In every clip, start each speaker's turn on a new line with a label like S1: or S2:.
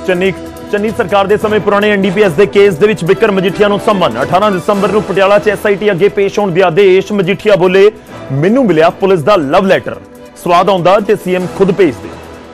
S1: चन्नी सरकार दे समय पुराने एनडीपीएस दे केस दे विच बिक्रम मजीठिया नूं सम्मन 18 दिसंबर नूं पटियाला च एसआईटी अगे पेश होण दे आदेश। मजीठिया बोले मैनूं मिलिया पुलिस दा लव लैटर, स्वाद आउंदा ते सीएम खुद भेज दे।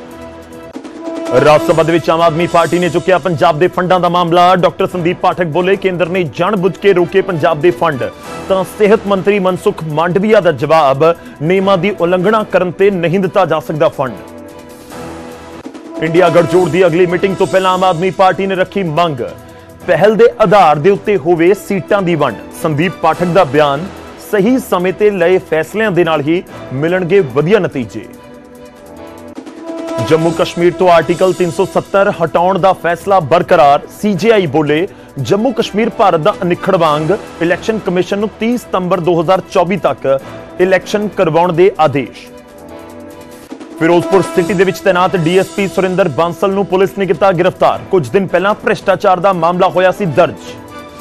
S1: राज सभा दे विच आम आदमी पार्टी ने चुक्या पंजाब दे फंडां दा मामला। डॉक्टर संदीप पाठक बोले केंद्र ने जानबुझ के रोके पंजाब दे फंड, तां सेहत मंत्री मनसुख मांडविया दा जवाब नियमां दी उलंघना करन ते नहीं दिता जा सकदा फंड। इंडिया गठजोड़ की अगली मीटिंग तो पहला आम आदमी पार्टी ने रखी मंग, पहल के आधार के उत्ते होवे सीटां दी वंड। संदीप पाठक का बयान सही समय ते लए फैसलों के नाल ही मिलणगे वधिया नतीजे। जम्मू कश्मीर तो आर्टिकल 370 हटाउण दा फैसला बरकरार। सीजेआई बोले जम्मू कश्मीर भारत दा अनिखड़ वांग, इलैक्शन कमिशन नूं 30 सितंबर 2024 तक इलैक्शन करवाउण दे आदेश। फिरोजपुर सिटी दे विच तैनात डीएसपी सुरिंदर बांसल नूं पुलिस ने किया गिरफ्तार। कुछ दिन पहला भ्रष्टाचार का मामला होया सी दर्ज।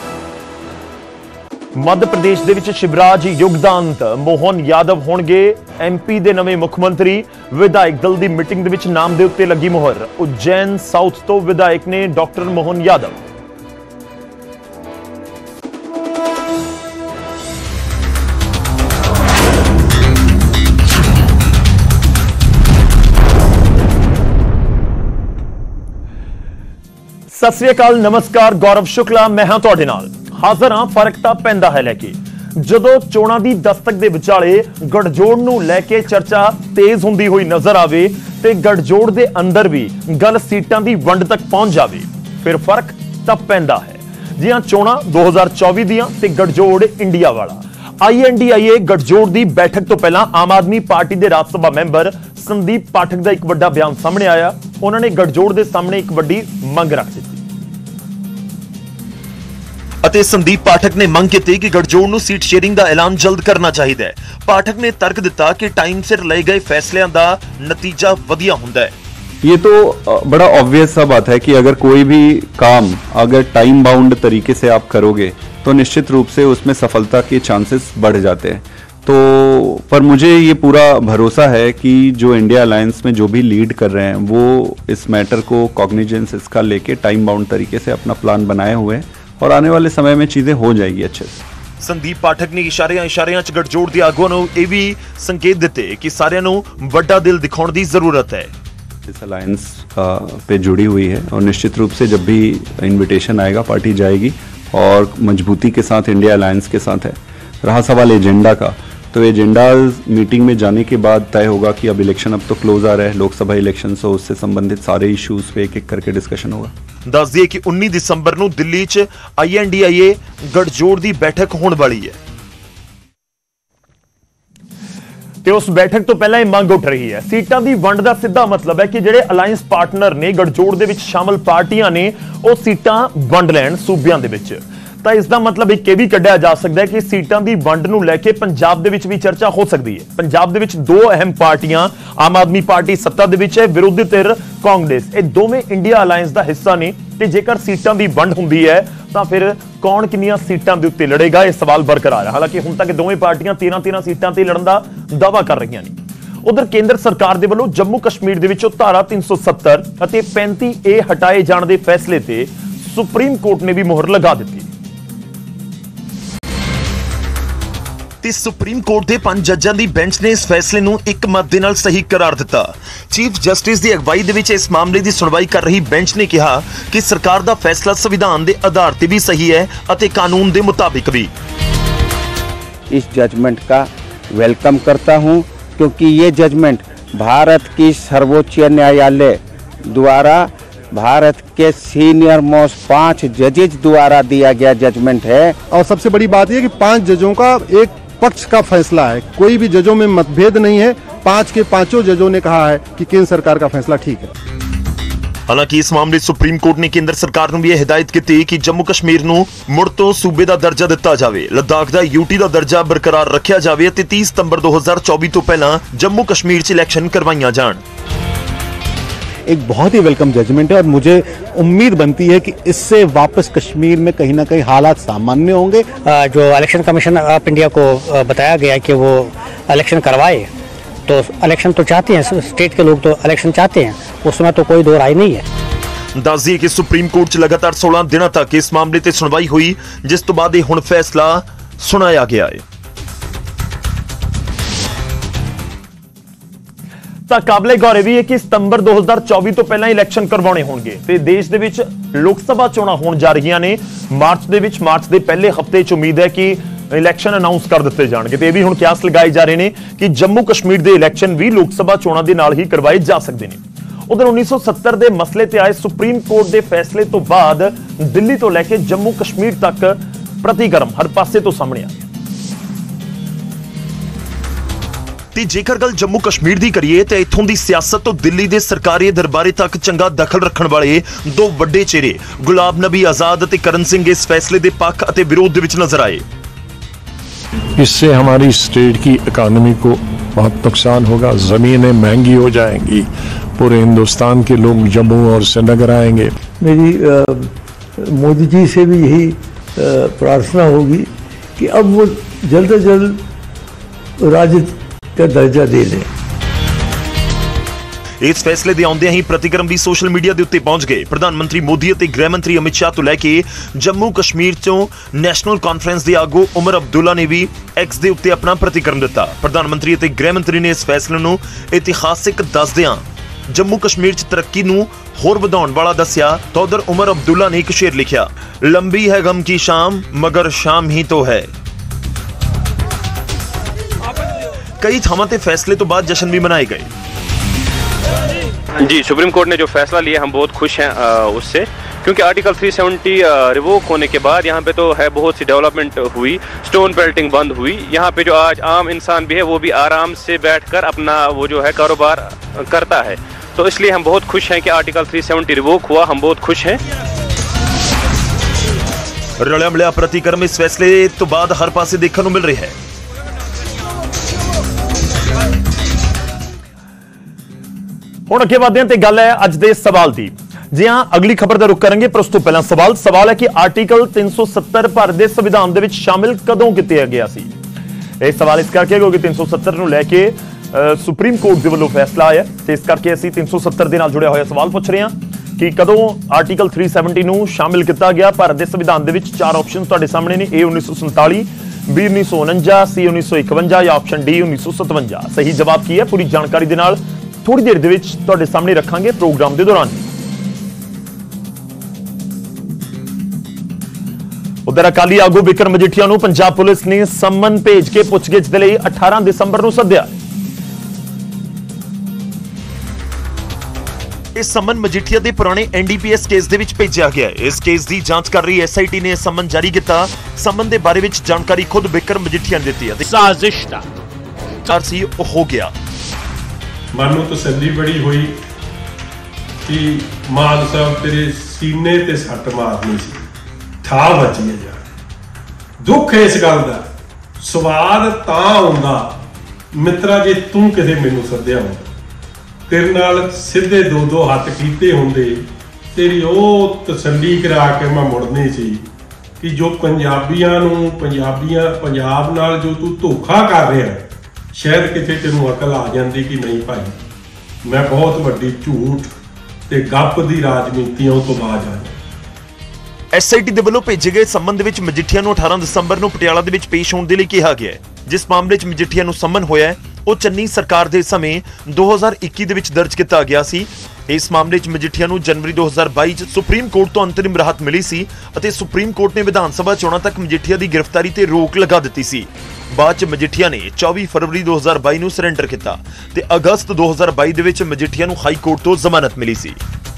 S1: मध्य प्रदेश दे विच शिवराज युग दा अंत, मोहन यादव होणगे एमपी दे नवे मुख्यमंत्री। विधायक दल की मीटिंग दे विच नाम दे उत्ते लगी मुहर। उज्जैन साउथ तो विधायक ने डॉक्टर मोहन यादव। सत श्री अकाल, नमस्कार, गौरव शुक्ला मैं हां तुहाडे नाल हाज़र हां। फर्क तां पैंदा है लैके जदों चोणां दी दस्तक दे विचाले गठजोड़ नूं लैके चर्चा तेज हुंदी होई नजर आवे ते गठजोड़ दे अंदर भी गल सीटां दी वंड तक पहुंच जावे, फिर फर्क तां पैंदा है। जी हां, चोणां 2024 दियां ते गठजोड़ इंडिया वाला। INDIA गठजोड़ की बैठक तो पहला आम आदमी पार्टी के राज सभा मैंबर संदीप पाठक का एक बड़ा बयान सामने आया। उन्होंने गठजोड़ के सामने एक बड़ी मंग रख दी।
S2: संदीप पाठक ने मंग की कि गठजोड़ नूं सीट शेयरिंग का ऐलान जल्द करना चाहिए। पाठक ने तर्क दिता कि टाइम सिर लए गए फैसलों का नतीजा वधिया हुंदा है।
S3: ये तो बड़ा ऑब्वियस सा बात है कि अगर कोई भी काम अगर टाइम बाउंड तरीके से आप करोगे तो निश्चित रूप से उसमें सफलता के चांसेस बढ़ जाते हैं। तो पर मुझे ये पूरा भरोसा है कि जो इंडिया अलायंस में जो भी लीड कर रहे हैं वो इस मैटर को कॉग्निजेंस इसका लेके टाइम बाउंड तरीके से अपना प्लान बनाए हुए हैं और आने वाले समय में चीजें हो जाएगी अच्छे से।
S2: संदीप पाठक ने इशारियां च गठजोड़ के आगुआं नूं ये भी संकेत दिते कि सारियां नूं वड्डा दिल दिखाउण दी जरूरत है।
S3: इस अलायंस पे जुड़ी हुई है और निश्चित रूप से जब भी इन्विटेशन आएगा पार्टी जाएगी और मजबूती के साथ इंडिया अलायंस के साथ है। रहा सवाल एजेंडा का, तो एजेंडा मीटिंग में जाने के बाद तय होगा कि अब इलेक्शन अब तो क्लोज आ रहा है, लोकसभा इलेक्शन, से उससे संबंधित सारे इश्यूज पे एक एक करके डिस्कशन होगा।
S2: दस दिए कि 19 दिसंबर नूं दिल्ली च INDIA गठजोड़ की बैठक होने वाली है
S1: ते उस बैठक तो पहला ही मंग उठ रही है। सीटां दी वंड दा सीधा मतलब है कि ਜਿਹੜੇ अलायंस पार्टनर ने गठजोड़ दे विच शामिल पार्टियां ने ਉਹ सीटां वंड लैण सूबियां दे विच। ਤਾਂ ਇਸ ਦਾ ਮਤਲਬ ਇੱਕ ਇਹ ਵੀ ਕੱਢਿਆ ਜਾ ਸਕਦਾ ਹੈ ਕਿ ਸੀਟਾਂ ਦੀ ਵੰਡ ਨੂੰ ਲੈ ਕੇ ਪੰਜਾਬ ਦੇ ਵਿੱਚ ਵੀ ਚਰਚਾ ਹੋ ਸਕਦੀ ਹੈ। ਪੰਜਾਬ ਦੇ ਵਿੱਚ ਦੋ ਅਹਿਮ ਪਾਰਟੀਆਂ, ਆਮ ਆਦਮੀ ਪਾਰਟੀ ਸੱਤਾ ਦੇ ਵਿੱਚ ਹੈ, ਵਿਰੋਧੀ ਧਿਰ ਕਾਂਗਰਸ, ਇਹ ਦੋਵੇਂ ਇੰਡੀਆ ਅਲਾਇੰਸ ਦਾ ਹਿੱਸਾ ਨੇ ਤੇ ਜੇਕਰ ਸੀਟਾਂ ਦੀ ਵੰਡ ਹੁੰਦੀ ਹੈ ਤਾਂ ਫਿਰ ਕੌਣ ਕਿੰਨੀਆਂ ਸੀਟਾਂ ਦੇ ਉੱਤੇ ਲੜੇਗਾ, ਇਹ ਸਵਾਲ ਬਰਕਰਾਰ ਹੈ। ਹਾਲਾਂਕਿ ਹੁਣ ਤੱਕ ਦੋਵੇਂ ਪਾਰਟੀਆਂ 13 ਸੀਟਾਂ ਤੇ ਲੜਨ ਦਾ ਦਾਅਵਾ ਕਰ ਰਹੀਆਂ ਨੇ। ਉਧਰ ਕੇਂਦਰ ਸਰਕਾਰ ਦੇ ਵੱਲੋਂ ਜੰਮੂ ਕਸ਼ਮੀਰ ਦੇ ਵਿੱਚੋਂ ਧਾਰਾ 370 ਅਤੇ 35A ਹਟਾਏ ਜਾਣ ਦੇ ਫੈਸਲੇ ਤੇ ਸੁਪਰੀਮ ਕੋਰਟ ਨੇ ਵੀ ਮੁਹਰ ਲਗਾ ਦਿੱਤੀ।
S2: सुप्रीम कोर्ट के 5 जजां दी बेंच ने इस फैसले नूं एक मत दे नाल सही करार दिता। चीफ जस्टिस की अगवाई दे विच इस मामले की सुनवाई कर रही बेंच ने कहा कि सरकार का फैसला संविधान के आधार पर भी सही है और कानून के मुताबिक भी।
S4: इस जजमेंट का वेलकम करता हूं क्योंकि ये जजमेंट भारत की सर्वोच्च न्यायालय द्वारा भारत के सीनियर मोस्ट 5 जजेज द्वारा दिया गया जजमेंट है।
S5: और सबसे बड़ी बात यह कि 5 जजों का एक पक्ष का फैसला है, कोई भी जजों में मतभेद नहीं है। 5 के 5 जजों ने कहा है कि केंद्र सरकार का फैसला ठीक है।
S2: हालांकि इस मामले सुप्रीम कोर्ट ने केंद्र सरकार को भी हिदायत की कि जम्मू कश्मीर नूं मुड़ तो सूबे का दर्जा दिता जाए, लद्दाख का यूटी का दर्जा बरकरार रखा जाए ते 30 सितंबर 2024 तो पहला जम्मू कश्मीर च इलैक्शन करवाइयां जाण।
S6: एक बहुत ही वेलकम जजमेंट है और मुझे उम्मीद बनती है कि इससे वापस कश्मीर में कहीं ना कहीं हालात सामान्य होंगे।
S7: जो इलेक्शन कमीशन ऑफ इंडिया को बताया गया कि वो इलेक्शन करवाए, तो इलेक्शन तो चाहते हैं, स्टेट के लोग तो इलेक्शन चाहते हैं, उसमें तो कोई दो राय नहीं है।
S2: ਦੱਸ ਦਈਏ ਕਿ ਸੁਪਰੀਮ ਕੋਰਟ 'ਚ ਲਗਾਤਾਰ 16 ਦਿਨਾਂ ਤੱਕ ਇਸ ਮਾਮਲੇ ਤੇ ਸੁਣਵਾਈ ਹੋਈ, ਜਿਸ ਤੋਂ ਬਾਅਦ ਇਹ ਹੁਣ ਫੈਸਲਾ ਸੁਣਾਇਆ ਗਿਆ ਹੈ।
S1: ਤਾਂ ਕਾਬਲੇ ਗੌਰ ਇਹ ਵੀ ਹੈ ਕਿ ਸਤੰਬਰ 2024 ਤੋਂ ਪਹਿਲਾਂ ਇਲੈਕਸ਼ਨ ਕਰਵਾਉਣੇ ਹੋਣਗੇ ਤੇ ਦੇਸ਼ ਦੇ ਵਿੱਚ ਲੋਕ ਸਭਾ ਚੋਣਾਂ ਹੋਣ ਜਾ ਰਹੀਆਂ ਨੇ ਮਾਰਚ ਦੇ ਪਹਿਲੇ ਹਫਤੇ 'ਚ ਉਮੀਦ ਹੈ ਕਿ ਇਲੈਕਸ਼ਨ ਅਨਾਉਂਸ ਕਰ ਦਿੱਤੇ ਜਾਣਗੇ ਤੇ ਇਹ ਵੀ ਹੁਣ ਕਿਆਸ ਲਗਾਏ ਜਾ ਰਹੇ ਨੇ ਕਿ ਜੰਮੂ ਕਸ਼ਮੀਰ ਦੇ ਇਲੈਕਸ਼ਨ ਵੀ ਲੋਕ ਸਭਾ ਚੋਣਾਂ ਦੇ ਨਾਲ ਹੀ ਕਰਵਾਏ ਜਾ ਸਕਦੇ ਨੇ। ਉਧਰ 1970 ਦੇ ਮਸਲੇ ਤੇ ਆਏ ਸੁਪਰੀਮ ਕੋਰਟ ਦੇ ਫੈਸਲੇ ਤੋਂ ਬਾਅਦ ਦਿੱਲੀ ਤੋਂ ਲੈ ਕੇ ਜੰਮੂ ਕਸ਼ਮੀਰ ਤੱਕ ਪ੍ਰਤੀਕਰਮ ਹਰ ਪਾਸੇ ਤੋਂ ਸਾਹਮਣੇ ਆ ਗਿਆ।
S2: ਤੇ ਜੇਕਰ ਗੱਲ ਜੰਮੂ ਕਸ਼ਮੀਰ ਦੀ ਕਰੀਏ ਤਾਂ ਇੱਥੋਂ ਦੀ ਸਿਆਸਤ ਤੋਂ ਦਿੱਲੀ ਦੇ ਸਰਕਾਰੀ ਦਰਬਾਰੇ ਤੱਕ ਚੰਗਾ ਦਖਲ ਰੱਖਣ ਵਾਲੇ ਦੋ ਵੱਡੇ ਚਿਹਰੇ ਗੁਲਾਮ ਨਬੀ ਆਜ਼ਾਦ ਅਤੇ ਕਰਨ ਸਿੰਘ ਇਸ ਫੈਸਲੇ ਦੇ ਪੱਖ ਅਤੇ ਵਿਰੋਧ ਦੇ ਵਿੱਚ ਨਜ਼ਰ ਆਏ।
S8: इससे हमारी स्टेट की इकॉनमी को बहुत नुकसान होगा, ज़मीनें महंगी हो जाएंगी, पूरे हिंदुस्तान के लोग जम्मू और श्रीनगर आएंगे।
S9: मेरी मोदी जी से भी यही प्रार्थना होगी कि अब वो जल्द से जल्द राज्य का दर्जा दे लें।
S2: ਇਸ ਫੈਸਲੇ ਦੇ ਆਉਂਦਿਆਂ ਹੀ ਪ੍ਰਤੀਕਰਮ ਵੀ ਸੋਸ਼ਲ ਮੀਡੀਆ ਦੇ ਉੱਤੇ ਪਹੁੰਚ ਗਏ। ਪ੍ਰਧਾਨ ਮੰਤਰੀ ਮੋਦੀ ਅਤੇ ਗ੍ਰਹਿ ਮੰਤਰੀ ਅਮਿਤ ਸ਼ਾਹ ਤੋਂ ਲੈ ਕੇ ਜੰਮੂ ਕਸ਼ਮੀਰ ਤੋਂ ਨੈਸ਼ਨਲ ਕਾਨਫਰੰਸ ਦੇ ਆਗੂ ਉਮਰ ਅਬਦੁੱਲਾ ਨੇ ਵੀ ਐਕਸ ਦੇ ਉੱਤੇ ਆਪਣਾ ਪ੍ਰਤੀਕਰਮ ਦਿੱਤਾ। ਪ੍ਰਧਾਨ ਮੰਤਰੀ ਅਤੇ ਗ੍ਰਹਿ ਮੰਤਰੀ ਨੇ ਇਸ ਫੈਸਲੇ ਨੂੰ ਇਤਿਹਾਸਿਕ ਦੱਸਦਿਆਂ ਜੰਮੂ ਕਸ਼ਮੀਰ 'ਚ ਤਰੱਕੀ ਨੂੰ ਹੋਰ ਵਧਾਉਣ ਵਾਲਾ ਦੱਸਿਆ। ਤਾਂ ਉਧਰ ਉਮਰ ਅਬਦੁੱਲਾ ਨੇ ਇੱਕ ਸ਼ੇਰ ਲਿਖਿਆ, ਲੰਬੀ ਹੈ ਗਮ ਕੀ ਸ਼ਾਮ ਮਗਰ ਸ਼ਾਮ ਹੀ ਤੋ ਹੈ। ਕਈ ਥਾਵਾਂ ਤੇ ਫੈਸਲੇ ਤੋਂ ਬਾਅਦ ਜਸ਼ਨ ਵੀ ਮਨਾਏ ਗਏ।
S10: जी, सुप्रीम कोर्ट ने जो फैसला लिया हम बहुत खुश हैं उससे, क्योंकि आर्टिकल 370 रिवोक होने के बाद यहाँ पे तो है बहुत सी डेवलपमेंट हुई, स्टोन पेल्टिंग बंद हुई। यहाँ पे जो आज आम इंसान भी है वो भी आराम से बैठकर अपना वो जो है कारोबार करता है। तो इसलिए हम बहुत खुश हैं कि आर्टिकल 370 रिवोक हुआ, हम बहुत खुश हैं।
S2: रलिया मिलिया प्रतिक्रम इस फैसले तो बाद हर पासे देखने को मिल रही है।
S1: ਹੁਣ ਅੱਗੇ ਵਧਦੇ ਹਾਂ ਤੇ ਗੱਲ ਹੈ ਅੱਜ ਦੇ ਸਵਾਲ ਦੀ। ਜੀ ਹਾਂ, ਅਗਲੀ ਖਬਰ ਦਾ ਰੁਖ ਕਰਾਂਗੇ ਪਰ ਉਸ ਤੋਂ ਪਹਿਲਾਂ ਸਵਾਲ ਹੈ ਕਿ ਆਰਟੀਕਲ 370 ਭਾਰਤ ਦੇ ਸੰਵਿਧਾਨ ਦੇ ਵਿੱਚ ਸ਼ਾਮਿਲ ਕਦੋਂ ਕੀਤਾ ਗਿਆ ਸੀ। ਇਹ ਸਵਾਲ ਇਸ ਕਰਕੇ ਕਿਉਂਕਿ 370 ਨੂੰ ਲੈ ਕੇ ਸੁਪਰੀਮ ਕੋਰਟ ਦੇ ਵੱਲੋਂ ਫੈਸਲਾ ਆਇਆ ਤੇ ਇਸ ਕਰਕੇ ਅਸੀਂ 370 ਦੇ ਨਾਲ ਜੁੜਿਆ ਹੋਇਆ ਸਵਾਲ ਪੁੱਛ ਰਹੇ ਹਾਂ ਕਿ ਕਦੋਂ ਆਰਟੀਕਲ 370 ਨੂੰ ਸ਼ਾਮਿਲ ਕੀਤਾ ਗਿਆ ਭਾਰਤ ਦੇ ਸੰਵਿਧਾਨ ਦੇ ਵਿੱਚ। ਚਾਰ ਆਪਸ਼ਨ ਤੁਹਾਡੇ ਸਾਹਮਣੇ ਨੇ, A 1947, B 1949, C 1951 ਜਾਂ ਆਪਸ਼ਨ D 1957। ਸਹੀ ਜਵਾਬ ਕੀ ਹੈ ਪੂਰੀ ਜਾਣਕਾਰੀ ਦੇ ਨਾਲ ਥੋੜੀ ਦੇਰ ਦੇ ਵਿੱਚ ਤੁਹਾਡੇ ਸਾਹਮਣੇ ਰੱਖਾਂਗੇ ਪ੍ਰੋਗਰਾਮ ਦੇ ਦੌਰਾਨ। ਉਧਰ ਅਕਾਲੀ ਆਗੂ ਬਿਕਰਮ ਮਜੀਠੀਆ ਨੂੰ ਪੰਜਾਬ ਪੁਲਿਸ ਨੇ ਸੰਮਨ ਭੇਜ ਕੇ ਪੁੱਛਗਿੱਛ ਦੇ ਲਈ 18 ਦਸੰਬਰ ਨੂੰ ਸੱਦਿਆ।
S2: ਇਸ ਸੰਮਨ ਮਜੀਠੀਆ ਦੇ ਪੁਰਾਣੇ NDPS ਕੇਸ ਦੇ ਵਿੱਚ ਭੇਜਿਆ ਗਿਆ ਹੈ। ਇਸ ਕੇਸ ਦੀ ਜਾਂਚ ਕਰ ਰਹੀ SIT ਨੇ ਸੰਮਨ ਜਾਰੀ ਕੀਤਾ। ਸੰਮਨ ਦੇ ਬਾਰੇ ਵਿੱਚ ਜਾਣਕਾਰੀ ਖੁਦ ਬਿਕਰਮ ਮਜੀਠੀਆ ਨੇ ਦਿੱਤੀ ਹੈ। ਸਾਜ਼ਿਸ਼ ਦਾ ਸੀ ਉਹ ਹੋ ਗਿਆ।
S11: ਮਨ ਨੂੰ ਤਸੱਲੀ ਬੜੀ ਹੋਈ ਕਿ ਮਾਨ ਸਾਹਿਬ ਤੇਰੇ ਸੀਨੇ ਤੇ ਸੱਟ ਮਾਰਨੀ ਸੀ, ਠਾ ਬਚੀ ਹੈ ਯਾਰ। ਦੁੱਖ ਇਸ ਗੱਲ ਦਾ, ਸਵਾਦ ਤਾਂ ਆਉਂਦਾ ਮਿੱਤਰਾ ਜੇ ਤੂੰ ਕਿਤੇ ਮੈਨੂੰ ਸੱਦਿਆ ਹੁੰਦਾ, ਤੇਰੇ ਨਾਲ ਸਿੱਧੇ ਦੋ ਹੱਥ ਕੀਤੇ ਹੁੰਦੇ, ਤੇਰੀ ਉਹ ਤਸੱਲੀ ਕਰਾ ਕੇ ਮੈਂ ਮੁੜਨੀ ਸੀ ਕਿ ਜੋ ਪੰਜਾਬੀਆਂ ਨੂੰ ਪੰਜਾਬ ਨਾਲ ਜੋ ਤੂੰ ਧੋਖਾ ਕਰ ਰਿਹਾ, ਸ਼ਾਇਦ ਕਿਤੇ ਤੈਨੂੰ ਅਕਲ ਆ ਜਾਂਦੀ ਕਿ ਨਹੀਂ ਭਾਈ ਮੈਂ ਬਹੁਤ ਵੱਡੀ ਝੂਠ ਤੇ ਗੱਪ ਦੀ ਰਾਜਨੀਤੀਆਂ ਤੋਂ ਬਾਜ ਆ।
S2: SIT ਦੇ ਵੱਲੋਂ ਭੇਜੇ ਗਏ ਸੰਮਨ ਦੇ ਵਿੱਚ ਮਜੀਠੀਆ ਨੂੰ 18 ਦਸੰਬਰ ਨੂੰ ਪਟਿਆਲਾ ਦੇ ਵਿੱਚ ਪੇਸ਼ ਹੋਣ ਦੇ ਲਈ ਕਿਹਾ ਗਿਆ ਹੈ। ਜਿਸ ਮਾਮਲੇ 'ਚ ਮਜੀਠੀਆ ਨੂੰ ਸੰਮਨ ਹੋਇਆ ਹੈ ਉਹ ਚੰਨੀ ਸਰਕਾਰ ਦੇ ਸਮੇਂ 2021 ਦੇ ਵਿੱਚ ਦਰਜ ਕੀਤਾ ਗਿਆ ਸੀ। ਇਸ ਮਾਮਲੇ 'ਚ ਮਜੀਠੀਆ ਨੂੰ ਜਨਵਰੀ 2022 'ਚ ਸੁਪਰੀਮ ਕੋਰਟ ਤੋਂ ਅੰਤਰਿਮ ਰਾਹਤ ਮਿਲੀ ਸੀ ਅਤੇ ਸੁਪਰੀਮ ਕੋਰਟ ਨੇ ਵਿਧਾਨ ਸਭਾ ਚੋਣਾਂ ਤੱਕ ਮਜੀਠੀਆ ਦੀ ਗ੍ਰਿਫਤਾਰੀ ਤੇ ਰੋਕ ਲਗਾ ਦਿੱਤੀ ਸੀ। ਬਾਅਦ 'ਚ ਮਜੀਠੀਆ ਨੇ 24 ਫਰਵਰੀ 2022 ਨੂੰ ਸਰੈਂਡਰ ਕੀਤਾ ਤੇ ਅਗਸਤ 2022 ਦੇ ਵਿੱਚ ਮਜੀਠੀਆ ਨੂੰ ਹਾਈ ਕੋਰਟ ਤੋਂ ਜ਼ਮਾਨਤ ਮਿਲੀ ਸੀ।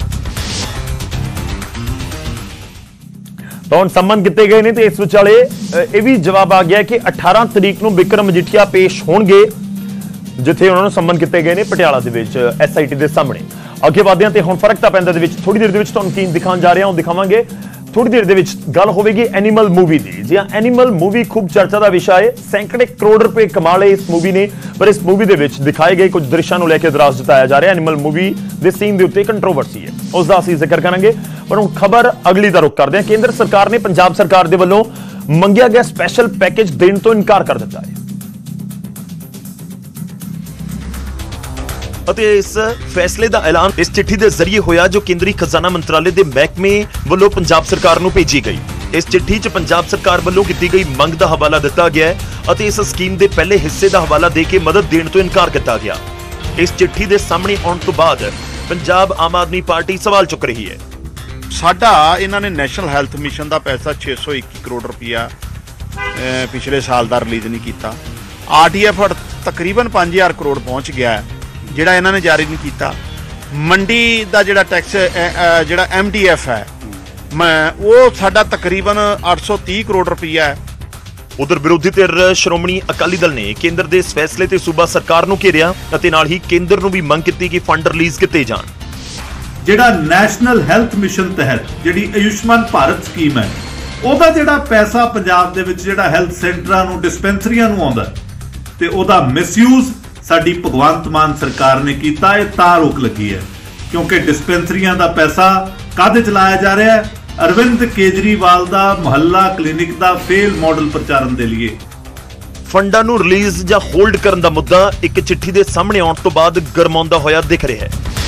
S1: ਹੁਣ ਸੰਮਨ ਕੀਤੇ ਗਏ ਨੇ ਤੇ ਇਸ ਵਿਚਾਲੇ ਇਹ ਵੀ ਜਵਾਬ ਆ ਗਿਆ ਕਿ 18 ਤਰੀਕ ਨੂੰ ਬਿਕਰਮ ਮਜੀਠੀਆ ਪੇਸ਼ ਹੋਣਗੇ ਜਿੱਥੇ ਉਹਨਾਂ ਨੂੰ ਸੰਮਨ ਕੀਤੇ ਗਏ ਨੇ ਪਟਿਆਲਾ ਦੇ ਵਿੱਚ SIT ਦੇ ਸਾਹਮਣੇ। ਅੱਗੇ ਵਧਦੇ ਹਾਂ ਤੇ ਹੁਣ ਫਰਕ ਤਾਂ ਪੈਂਦਾ ਦੇ ਵਿੱਚ ਥੋੜੀ ਦੇਰ ਦੇ ਵਿੱਚ ਤੁਹਾਨੂੰ ਕੀ ਦਿਖਾਉਣ ਜਾ ਰਿਹਾ ਹਾਂ ਉਹ ਦਿਖਾਵਾਂਗੇ। ਥੋੜੀ ਦੇਰ ਦੇ ਵਿੱਚ ਗੱਲ ਹੋਵੇਗੀ ਐਨੀਮਲ ਮੂਵੀ ਦੀ। ਜੀ ਹਾਂ, ਐਨੀਮਲ ਮੂਵੀ ਖੂਬ ਚਰਚਾ ਦਾ ਵਿਸ਼ਾ ਹੈ। ਸੈਂਕੜੇ ਕਰੋੜ ਰੁਪਏ ਕਮਾ ਲਏ ਇਸ ਮੂਵੀ ਨੇ, ਪਰ ਇਸ ਮੂਵੀ ਦੇ ਵਿੱਚ ਦਿਖਾਏ ਗਏ ਕੁਝ ਦ੍ਰਿਸ਼ਾਂ ਨੂੰ ਲੈ ਕੇ ਇਤਰਾਜ਼ ਜਤਾਇਆ ਜਾ ਰਿਹਾ। ਐਨੀਮਲ ਮੂਵੀ ਦੇ ਸੀਨ ਦੇ ਉੱਤੇ ਕੰਟਰੋਵਰਸੀ ਹੈ, ਉਸ ਦਾ ਅਸੀਂ ਜ਼ਿਕਰ ਕਰਾਂਗੇ। ਪਰ ਹੁਣ ਖਬਰ ਅਗਲੀ ਦਾ ਰੁਖ ਕਰਦੇ ਹਾਂ। ਕੇਂਦਰ ਸਰਕਾਰ ਨੇ ਪੰਜਾਬ ਸਰਕਾਰ ਦੇ ਵੱਲੋਂ ਮੰਗਿਆ ਗਿਆ ਸਪੈਸ਼ਲ ਪੈਕੇਜ ਦੇਣ ਤੋਂ ਇਨਕਾਰ ਕਰ ਦਿੱਤਾ ਹੈ।
S2: ਅਤੇ ਇਸ ਫੈਸਲੇ ਦਾ ਐਲਾਨ ਇਸ ਚਿੱਠੀ ਦੇ ਜ਼ਰੀਏ ਹੋਇਆ ਜੋ ਕੇਂਦਰੀ ਖਜ਼ਾਨਾ ਮੰਤਰਾਲੇ ਦੇ ਮਹਿਕਮੇ ਵੱਲੋਂ ਪੰਜਾਬ ਸਰਕਾਰ ਨੂੰ ਭੇਜੀ ਗਈ। ਇਸ ਚਿੱਠੀ 'ਚ ਪੰਜਾਬ ਸਰਕਾਰ ਵੱਲੋਂ ਕੀਤੀ ਗਈ ਮੰਗ ਦਾ ਹਵਾਲਾ ਦਿੱਤਾ ਗਿਆ ਹੈ ਅਤੇ ਇਸ ਸਕੀਮ ਦੇ ਪਹਿਲੇ ਹਿੱਸੇ ਦਾ ਹਵਾਲਾ ਦੇ ਕੇ ਮਦਦ ਦੇਣ ਤੋਂ ਇਨਕਾਰ ਕੀਤਾ ਗਿਆ। ਇਸ ਚਿੱਠੀ ਦੇ ਸਾਹਮਣੇ ਆਉਣ ਤੋਂ ਬਾਅਦ ਪੰਜਾਬ ਆਮ ਆਦਮੀ ਪਾਰਟੀ ਸਵਾਲ ਚੁੱਕ ਰਹੀ ਹੈ।
S12: ਸਾਡਾ ਇਹਨਾਂ ਨੇ ਨੈਸ਼ਨਲ ਹੈਲਥ ਮਿਸ਼ਨ ਦਾ ਪੈਸਾ 621 ਕਰੋੜ ਰੁਪਇਆ ਪਿਛਲੇ ਸਾਲ ਦਾ ਰਿਲੀਜ਼ ਨਹੀਂ ਕੀਤਾ। ਆਰਟੀਐਫ ਤਕਰੀਬਨ 5000 ਕਰੋੜ ਪਹੁੰਚ ਗਿਆ ਹੈ ਜਿਹੜਾ ਇਹਨਾਂ ਨੇ ਜਾਰੀ ਨਹੀਂ ਕੀਤਾ। ਮੰਡੀ ਦਾ ਜਿਹੜਾ ਟੈਕਸ ਜਿਹੜਾ MDF ਹੈ ਉਹ ਸਾਡਾ ਤਕਰੀਬਨ 830 ਕਰੋੜ ਰੁਪਇਆ ਹੈ।
S2: ਉਧਰ ਵਿਰੋਧੀ ਧਿਰ ਸ਼੍ਰੋਮਣੀ ਅਕਾਲੀ ਦਲ ਨੇ ਕੇਂਦਰ ਦੇ ਇਸ ਫੈਸਲੇ ਤੇ ਸੂਬਾ ਸਰਕਾਰ ਨੂੰ ਘੇਰਿਆ ਅਤੇ ਨਾਲ ਹੀ ਕੇਂਦਰ ਨੂੰ ਵੀ ਮੰਗ ਕੀਤੀ ਕਿ ਫੰਡ ਰਿਲੀਜ਼ ਕੀਤੇ ਜਾਣ।
S13: ਜਿਹੜਾ ਨੈਸ਼ਨਲ ਹੈਲਥ ਮਿਸ਼ਨ ਤਹਿਤ ਜਿਹੜੀ ਆਯੁਸ਼ਮਾਨ ਭਾਰਤ ਸਕੀਮ ਹੈ ਉਹਦਾ ਜਿਹੜਾ ਪੈਸਾ ਪੰਜਾਬ ਦੇ ਵਿੱਚ ਜਿਹੜਾ ਹੈਲਥ ਸੈਂਟਰਾਂ ਨੂੰ ਡਿਸਪੈਂਸਰੀਆਂ ਨੂੰ ਆਉਂਦਾ ਤੇ ਉਹਦਾ ਮਿਸਯੂਜ਼ ਸਾਡੀ ਭਗਵੰਤ ਮਾਨ ਸਰਕਾਰ ਨੇ ਕੀਤਾ। ਇਹ ਤਾਂ ਰੋਕ ਲੱਗੀ ਹੈ ਕਿਉਂਕਿ ਡਿਸਪੈਂਸਰੀਆਂ ਦਾ ਪੈਸਾ ਕਾਹਦੇ ਚਲਾਇਆ ਜਾ ਰਿਹਾ ਹੈ? ਅਰਵਿੰਦ ਕੇਜਰੀਵਾਲ ਦਾ ਮੁਹੱਲਾ ਕਲੀਨਿਕ ਦਾ ਫੇਲ ਮਾਡਲ ਪ੍ਰਚਾਰਨ ਦੇ ਲਈ।
S2: ਫੰਡਾਂ ਨੂੰ ਰਿਲੀਜ਼ ਜਾਂ ਹੋਲਡ ਕਰਨ ਦਾ ਮੁੱਦਾ ਇੱਕ ਚਿੱਠੀ ਦੇ ਸਾਹਮਣੇ ਆਉਣ ਤੋਂ ਬਾਅਦ ਗਰਮਾਉਂਦਾ ਹੋਇਆ ਦਿਖ ਰਿਹਾ ਹੈ।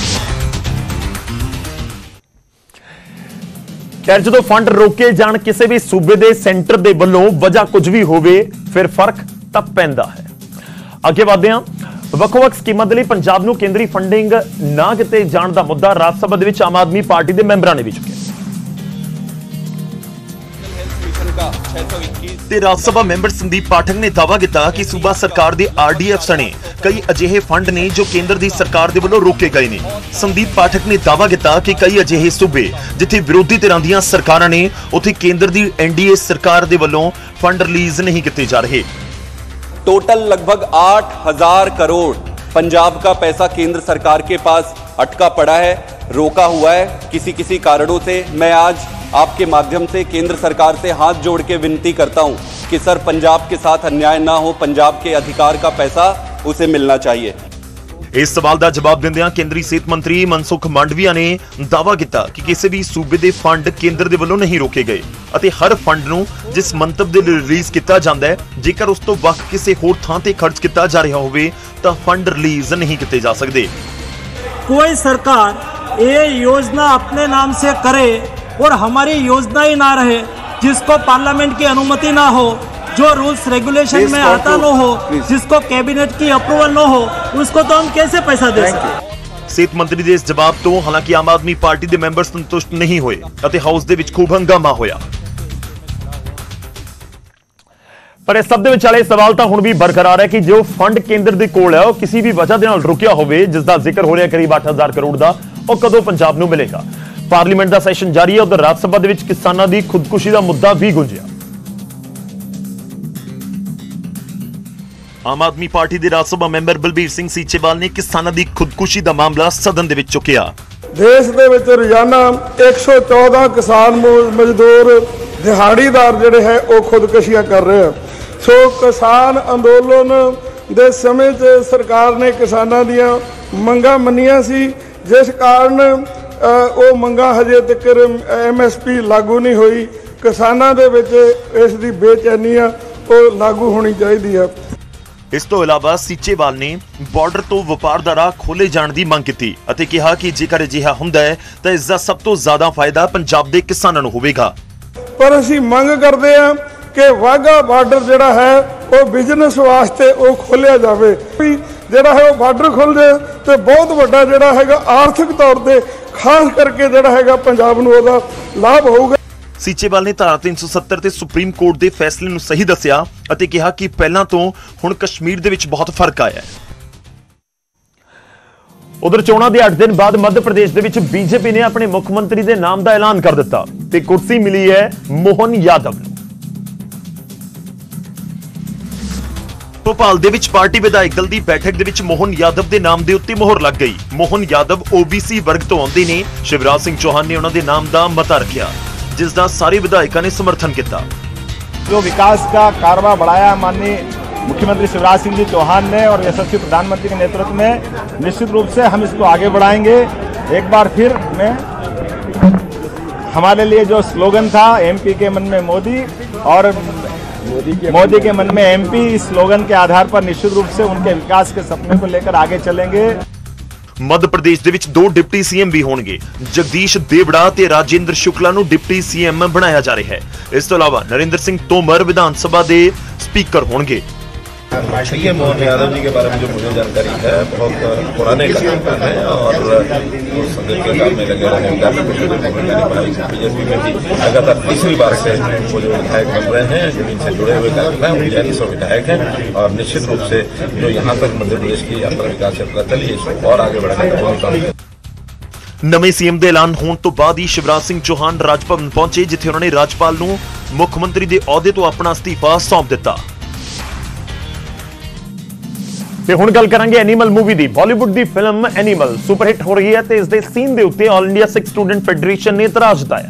S1: ਖੈਰ ਜਦੋਂ ਫੰਡ ਰੋਕੇ ਜਾਣ ਕਿਸੇ ਵੀ ਸੂਬੇ ਦੇ ਸੈਂਟਰ ਦੇ ਵੱਲੋਂ ਵਜ੍ਹਾ ਕੁਝ ਵੀ ਹੋਵੇ ਫਿਰ ਫਰਕ ਤਾਂ ਪੈਂਦਾ ਹੈ। ਅੱਗੇ ਵਧਦੇ ਹਾਂ। ਵੱਖ-ਵੱਖ ਸਕੀਮਾਂ ਦੇ ਲਈ ਪੰਜਾਬ ਨੂੰ ਕੇਂਦਰੀ ਫੰਡਿੰਗ ਨਾ ਕੀਤੇ ਜਾਣ ਦਾ ਮੁੱਦਾ ਰਾਜ ਸਭਾ ਦੇ ਵਿੱਚ ਆਮ ਆਦਮੀ ਪਾਰਟੀ ਦੇ ਮੈਂਬਰਾਂ ਨੇ ਵੀ ਚੁੱਕਿਆ
S2: ਤੇ ਰਾਜ ਸਭਾ ਮੈਂਬਰ ਸੰਦੀਪ ਪਾਠਕ ਨੇ ਦਾਅਵਾ ਕੀਤਾ ਕਿ ਸੂਬਾ ਸਰਕਾਰ ਦੇ RDF ਸਣੇ ਕਈ ਅਜਿਹੇ ਫੰਡ ਨੇ ਜੋ ਕੇਂਦਰ ਦੀ ਸਰਕਾਰ ਦੇ ਵੱਲੋਂ ਰੋਕੇ ਗਏ ਨੇ। ਸੰਦੀਪ ਪਾਠਕ ਨੇ ਦਾਅਵਾ ਕੀਤਾ ਕਿ ਕਈ ਅਜਿਹੇ ਸੂਬੇ ਜਿੱਥੇ ਵਿਰੋਧੀ ਧਿਰਾਂ ਦੀਆਂ ਸਰਕਾਰਾਂ ਨੇ ਉੱਥੇ ਕੇਂਦਰ ਦੀ NDA ਸਰਕਾਰ ਦੇ ਵੱਲੋਂ ਫੰਡ ਰਿਲੀਜ਼ नहीं किए जा रहे।
S14: टोटल लगभग 8000 करोड़ पंजाब का पैसा केंद्र सरकार के पास अटका पड़ा है, रोका हुआ है किसी किसी कारणों से। मैं आज आपके माध्यम से केंद्र सरकार से हाथ जोड़ के विनती करता हूं कि सर पंजाब के साथ अन्याय ना हो, पंजाब के अधिकार का पैसा उसे मिलना चाहिए।
S2: इस सवाल का जवाब दिंदियां केंद्रीय सेहत मंत्री मनसुख मांडविया ने दावा किया कि किसी भी सूबे के फंड केंद्र के वल्लों नहीं रोके गए ਅਤੇ हर फंड ਨੂੰ जिस ਮੰਤਵ ਦੇ ਲਈ ਰਿਲੀਜ਼ ਕੀਤਾ ਜਾਂਦਾ ਹੈ ਜੇਕਰ ਉਸ ਤੋਂ ਵੱਖ ਕਿਸੇ ਹੋਰ ਥਾਂ ਤੇ ਖਰਚ ਕੀਤਾ ਜਾ ਰਿਹਾ ਹੋਵੇ ਤਾਂ ਫੰਡ ਰਿਲੀਜ਼ नहीं ਕੀਤੇ ਜਾ ਸਕਦੇ।
S15: कोई सरकार ये योजना अपने नाम से करे और हमारी योजना ही ना रहे, जिसको पार्लियामेंट की अनुमति ना हो, जो रूल्स रेगुलेशन में आता न हो, जिसको कैबिनेट की अप्रूवल न हो, उसको तो हम कैसे पैसा दे सकते।
S2: सेहत मंत्री ਦੇ ਇਸ ਜਵਾਬ ਤੋਂ ਹਾਲਾਂਕਿ ਆਮ ਆਦਮੀ ਪਾਰਟੀ ਦੇ ਮੈਂਬਰ ਸੰਤੁਸ਼ਟ ਨਹੀਂ ਹੋਏ ਅਤੇ ਹਾਊਸ ਦੇ ਵਿੱਚ ਖੂਬ ਹੰਗਾਮਾ ਹੋਇਆ। ਪਰ ਇਸ ਸਭ ਦੇ ਵਿਚਾਲੇ ਸਵਾਲ ਤਾਂ ਹੁਣ ਵੀ ਬਰਕਰਾਰ ਹੈ ਕਿ ਜੋ ਫੰਡ ਕੇਂਦਰ ਦੇ ਕੋਲ ਹੈ ਉਹ ਕਿਸੇ ਵੀ ਵਜ੍ਹਾ ਦੇ ਨਾਲ ਰੁਕਿਆ ਹੋਵੇ ਜਿਸ ਦਾ ਜ਼ਿਕਰ ਹੋ ਰਿਹਾ ਕਰੀਬ 8000 ਕਰੋੜ ਦਾ, ਉਹ ਕਦੋਂ ਪੰਜਾਬ ਨੂੰ ਮਿਲੇਗਾ। ਪਾਰਲੀਮੈਂਟ ਦਾ ਸੈਸ਼ਨ ਜਾਰੀ ਹੈ, ਉਧਰ ਰਾਜ ਸਭਾ ਦੇ ਵਿੱਚ ਕਿਸਾਨਾਂ ਦੀ ਖੁਦਕੁਸ਼ੀ ਦਾ ਮੁੱਦਾ ਵੀ ਗੁੰਜਿਆ। ਆਮ ਆਦਮੀ ਪਾਰਟੀ ਦੇ ਰਾਜ ਸਭਾ ਮੈਂਬਰ ਬਲਬੀਰ ਸਿੰਘ ਸੀਚੇਵਾਲ ਨੇ ਕਿਸਾਨਾਂ ਦੀ ਖੁਦਕੁਸ਼ੀ ਦਾ ਮਾਮਲਾ ਸਦਨ ਦੇ ਵਿੱਚ ਚੁੱਕਿਆ।
S16: ਦੇਸ਼ ਦੇ ਵਿੱਚ ਰੋਜ਼ਾਨਾ 114 ਕਿਸਾਨ ਮਜ਼ਦੂਰ ਦਿਹਾੜੀਦਾਰ ਜਿਹੜੇ ਹੈ ਉਹ ਖੁਦਕੁਸ਼ੀਆਂ ਕਰ ਰਹੇ ਹਨ। ਸੋ ਕਿਸਾਨ ਅੰਦੋਲਨ ਦੇ ਸਮੇਂ 'ਚ ਸਰਕਾਰ ਨੇ ਕਿਸਾਨਾਂ ਦੀਆਂ ਮੰਗਾਂ ਮੰਨੀਆਂ ਸੀ, ਜਿਸ ਕਾਰਨ ਉਹ ਮੰਗਾਂ ਹਜੇ ਤੱਕ MSP ਲਾਗੂ ਨਹੀਂ ਹੋਈ। ਕਿਸਾਨਾਂ ਦੇ ਵਿੱਚ ਇਸ ਦੀ ਬੇਚੈਨੀ ਆ ਉਹ ਲਾਗੂ ਹੋਣੀ ਚਾਹੀਦੀ ਹੈ।
S2: ਇਸ ਤੋਂ ਇਲਾਵਾ ਸੀਚੇਵਾਲ ਨੇ ਬਾਰਡਰ ਤੋਂ ਵਪਾਰ ਦਾ ਰਾਹ ਖੋਲੇ ਜਾਣ ਦੀ ਮੰਗ ਕੀਤੀ ਅਤੇ ਕਿਹਾ ਕਿ ਜੇਕਰ ਅਜਿਹਾ ਹੁੰਦਾ ਹੈ ਤਾਂ ਇਸ ਦਾ ਸਭ ਤੋਂ ਜ਼ਿਆਦਾ ਫਾਇਦਾ ਪੰਜਾਬ ਦੇ ਕਿਸਾਨਾਂ ਨੂੰ ਹੋਵੇਗਾ।
S16: ਪਰ ਅਸੀਂ ਮੰਗ ਕਰਦੇ ਹਾਂ ਕਿ ਵਾਘਾ ਬਾਰਡਰ ਜਿਹੜਾ ਹੈ ਉਹ ਬਿਜ਼ਨਸ ਵਾਸਤੇ ਉਹ ਖੋਲਿਆ ਜਾਵੇ। ਜਿਹੜਾ ਹੈ ਉਹ ਬਾਰਡਰ ਖੁੱਲ ਜਾਏ ਤੇ ਬਹੁਤ ਵੱਡਾ ਜਿਹੜਾ ਹੈਗਾ ਆਰਥਿਕ ਤੌਰ ਤੇ ਖਾਸ ਕਰਕੇ ਜਿਹੜਾ ਹੈਗਾ ਪੰਜਾਬ ਨੂੰ ਉਹਦਾ ਲਾਭ ਹੋਊਗਾ।
S2: ਸੀਚੇਵਾਲ ਨੇ ਧਾਰਾ 370 ਤੇ ਸੁਪਰੀਮ ਕੋਰਟ ਦੇ ਫੈਸਲੇ ਨੂੰ ਸਹੀ ਦੱਸਿਆ ਅਤੇ ਕਿਹਾ ਕਿ ਪਹਿਲਾਂ ਤੋਂ ਹੁਣ ਕਸ਼ਮੀਰ ਦੇ ਵਿੱਚ ਬਹੁਤ ਫਰਕ ਆਇਆ ਹੈ। ਉਧਰ ਚੋਣਾਂ ਦੇ 8 ਦਿਨ ਬਾਅਦ ਮੱਧ ਪ੍ਰਦੇਸ਼ ਦੇ ਵਿੱਚ ਬੀਜੇਪੀ ਨੇ ਆਪਣੇ ਮੁੱਖ ਮੰਤਰੀ ਦੇ ਨਾਮ ਦਾ ਐਲਾਨ ਕਰ ਦਿੱਤਾ ਤੇ ਕੁਰਸੀ ਮਿਲੀ ਹੈ ਮੋਹਨ ਯਾਦਵ ਨੂੰ। ਭੋਪਾਲ ਦੇ ਵਿੱਚ ਪਾਰਟੀ ਵਿਧਾਇਕ ਦਲ ਦੀ ਬੈਠਕ ਦੇ ਵਿੱਚ ਮੋਹਨ ਯਾਦਵ ਦੇ ਨਾਮ ਦੇ ਉੱਤੇ ਮੋਹਰ ਲੱਗ ਗਈ। ਮੋਹਨ ਯਾਦਵ OBC ਵਰਗ ਤੋਂ ਆਉਂਦੇ ਨੇ। ਸ਼ਿਵਰਾਜ ਸਿੰਘ ਚੌਹਾਨ ਨੇ ਉਹਨਾਂ ਦੇ ਨਾਮ ਦਾ ਮਤਾ ਰੱਖਿਆ जिस दा सारे विधायकों ने समर्थन किया।
S17: जो विकास का कारवा बढ़ाया माननीय मुख्यमंत्री शिवराज सिंह जी चौहान ने और यशस्वी प्रधानमंत्री के नेतृत्व में, निश्चित रूप से हम इसको आगे बढ़ाएंगे। एक बार फिर मैं हमारे लिए जो स्लोगन था MP के मन में मोदी और मोदी के मन में MP, इस स्लोगन के आधार पर निश्चित रूप से उनके विकास के सपने को लेकर आगे चलेंगे।
S2: मध्य प्रदेश ਦੇ ਵਿੱਚ 2 डिप्टी सीएम भी होंगे। जगदीश देवड़ा ਤੇ राजेंद्र शुक्ला ਨੂੰ डिप्टी सीएम बनाया जा रहा है। इस तो इलावा नरेंद्र सिंह तोमर विधान सभा के स्पीकर होंगे।
S18: मोहन यादव जी के बारे में जो मुझे जानकारी है, बहुत पुराने कलाकार हैं और संगठन के काम में लगे रहे। बीजेपी में भी लगातार तीसरी बार से वो जो विधायक बन रहे हैं, जमीन से जुड़े हुए कार्यकर्ता हैं, 49 विधायक हैं और निश्चित रूप से जो यहाँ तक मध्य प्रदेश की यात्रा विकास यात्रा चली है इसको और आगे बढ़ाने का बहुत काम है।
S2: नवे सीएम के ऐलान होने तो बाद ही शिवराज सिंह चौहान राजभवन पहुंचे, जिथे उन्होंने राज्यपाल को मुख्यमंत्री के अहुदे तो अपना अस्तीफा सौंप दिता। ਤੇ ਹੁਣ ਗੱਲ ਕਰਾਂਗੇ ਐਨੀਮਲ ਮੂਵੀ ਦੀ। ਬਾਲੀਵੁੱਡ ਦੀ ਫਿਲਮ ਐਨੀਮਲ ਸੁਪਰਹਿੱਟ ਹੋ ਰਹੀ ਹੈ ਤੇ ਇਸ ਦੇ ਸੀਨ ਦੇ ਉੱਤੇ all India Sikh student federation ਨੇ ਇਤਰਾਜ਼ ਜਤਾਇਆ।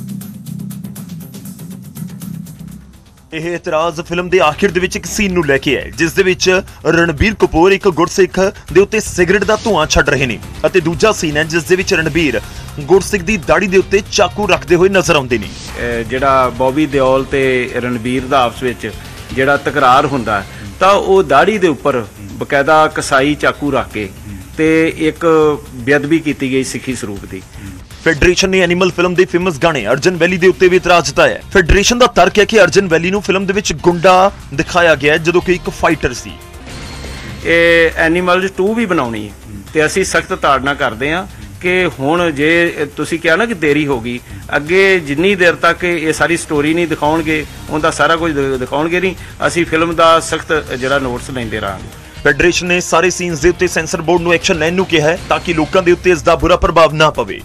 S2: ਇਹ ਇਤਰਾਜ਼ ਫਿਲਮ ਦੇ ਆਖਿਰ ਦੇ ਵਿੱਚ ਇੱਕ ਸੀਨ ਨੂੰ ਲੈ ਕੇ ਹੈ, ਜਿਸ ਦੇ ਵਿੱਚ ਰਣਬੀਰ ਕਪੂਰ ਇੱਕ ਗੁਰਸਿੱਖ ਦੇ ਉੱਤੇ ਸਿਗਰਟ ਦਾ ਧੂਆਂ ਛੱਡ ਰਹੇ ਨੇ ਅਤੇ ਦੂਜਾ ਸੀਨ ਹੈ ਜਿਸ ਦੇ ਵਿੱਚ ਰਣਬੀਰ ਗੁਰਸਿੱਖ ਦੀ ਦਾੜੀ ਦੇ ਉੱਤੇ ਚਾਕੂ ਰੱਖਦੇ ਹੋਏ ਨਜ਼ਰ ਆਉਂਦੇ ਨੇ।
S19: ਜਿਹੜਾ ਬੌਬੀ ਦਿਓਲ ਤੇ ਰਣਬੀਰ ਦਾ ਆਪਸ ਵਿੱਚ ਜਿਹੜਾ ਤਕਰਾਰ ਹੁੰਦਾ ਤਾਂ ਉਹ ਦਾੜੀ ਦੇ ਉੱਪਰ ਬਕਾਇਦਾ ਕਸਾਈ ਚਾਕੂ ਰੱਖ ਕੇ ਤੇ ਇੱਕ ਬੇਅਦਬੀ ਕੀਤੀ ਗਈ ਸਿੱਖੀ ਸਰੂਪ ਦੀ।
S2: ਫੈਡਰੇਸ਼ਨ ਨੇ ਐਨੀਮਲ ਫਿਲਮ ਦੇ ਫੇਮਸ ਗਾਣੇ ਅਰਜਨ ਵੈਲੀ ਦੇ ਉੱਤੇ ਵੀ ਇਤਰਾਜ਼ ਜਤਾਇਆ। ਫੈਡਰੇਸ਼ਨ ਦਾ ਤਰਕ ਹੈ ਕਿ ਅਰਜਨ ਵੈਲੀ ਨੂੰ ਫਿਲਮ ਦੇ ਵਿੱਚ ਗੁੰਡਾ ਦਿਖਾਇਆ ਗਿਆ ਜਦੋਂ ਕਿ ਇੱਕ ਫਾਈਟਰ ਸੀ।
S19: ਇਹ ਐਨੀਮਲਜ਼ 2 ਵੀ ਬਣਾਉਣੀ ਹੈ ਤੇ ਅਸੀਂ ਸਖਤ ਤਾੜਨਾ ਕਰਦੇ ਹਾਂ ਕਿ ਹੁਣ ਜੇ ਤੁਸੀਂ ਕਿਹਾ ਨਾ ਕਿ ਦੇਰੀ ਹੋ ਗਈ, ਅੱਗੇ ਜਿੰਨੀ ਦੇਰ ਤੱਕ ਇਹ ਸਾਰੀ ਸਟੋਰੀ ਨਹੀਂ ਦਿਖਾਉਣਗੇ ਉਹਦਾ ਸਾਰਾ ਕੁਝ ਦਿਖਾਉਣਗੇ ਨਹੀਂ, ਅਸੀਂ ਫਿਲਮ ਦਾ ਸਖਤ ਜਿਹੜਾ ਨੋਟਿਸ ਲੈਂਦੇ ਰਹਾਂਗੇ।
S2: ਫੈਡਰੇਸ਼ਨ ਨੇ ਸਾਰੇ ਸੀਨਸ ਦੇ ਉੱਤੇ ਸੈਂਸਰ ਬੋਰਡ ਨੂੰ ਐਕਸ਼ਨ ਲੈਣ ਨੂੰ ਕਿਹਾ ਹੈ ਤਾਂ ਕਿ ਲੋਕਾਂ ਦੇ ਉੱਤੇ ਇਸ ਦਾ ਬੁਰਾ ਪ੍ਰਭਾਵ ਨਾ ਪਵੇ।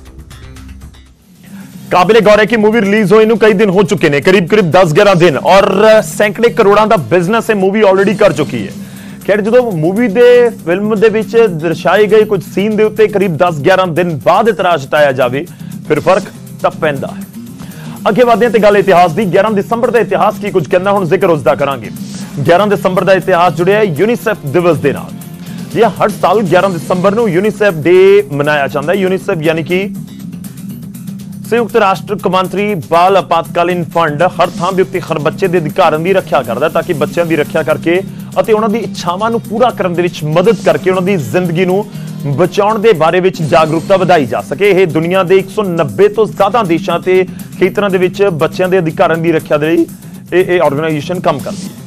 S2: काबिल गौर है कि मूवी रिलीज होए कई दिन हो चुके हैं, करीब 10-11 दिन, और सैकड़े करोड़ों का बिजनेस है मूवी ऑलरेडी कर चुकी है। खैर जो मूवी दे फिल्म दे विच दर्शाए गए कुछ सीन दे उत्ते करीब 10-11 दिन बाद इतराज जताया जाए फिर फर्क तब पैंदा है। अगे वधदे ते गल इतिहास की। 11 दिसंबर का इतिहास की कुछ कहना, हुण जिक्र उसका करांगे। 11 दिसंबर का इतिहास जुड़िया यूनीसेफ दिवस के नाल। जी हर साल 11 दिसंबर को यूनीसेफ डे मनाया जाता है। यूनीसेफ यानी कि संयुक्त राष्ट्र कौमांतरी बाल आपातकालीन फंड हर थां दे उत्ते हर बच्चे दे अधिकारां दी रक्षा करदा ताकि बच्चों की रक्षा करके अते उन्हां दी इच्छावां नूं पूरा करन दे विच मदद करके उन्हां दी जिंदगी नूं बचाउण दे बारे विच जागरूकता वधाई जा सके। यह दुनिया के 190 तो ज़्यादा देशों ते खेतरां दे विच बच्चों के अधिकारां दी रक्षा दे लई ये ऑर्गेनाइजेशन काम करदी है।